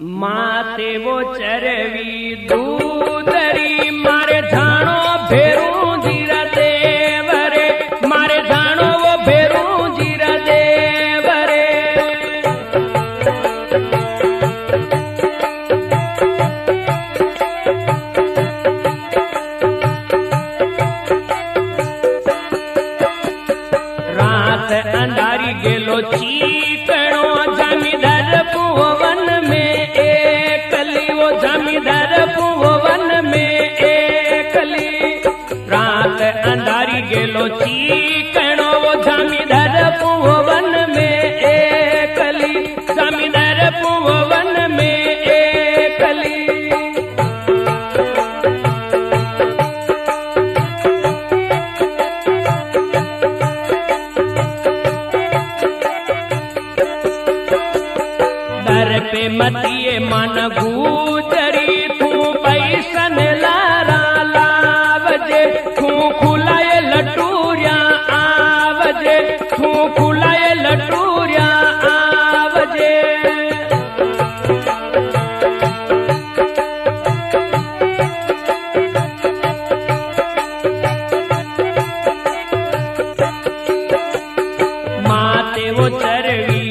माते वो चरवी दूधरी मारे धाणो भेरू जीरा देवरे मारे धाणो वो भेरू जीरा देवरे रात अंधारी गेलो चीकणो जमीदार भुवन में एकली वो जमीदार भुवन में एकली रात अंधारी गेलो चीकणो वो जमीदार भुवन में एकली जमीदार भुवन में एकली दर पे मतिए मन गुजरी तू पैसन लारा लावजे तू खुलाए लटूरिया आवजे तू खुलाए लटूरिया आवजे माते वो चरवी